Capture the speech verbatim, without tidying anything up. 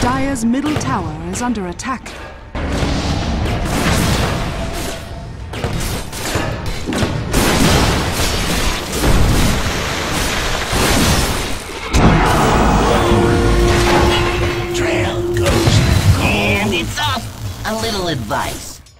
Dire's middle tower is under attack. Trail goes, and it's off. A little advice.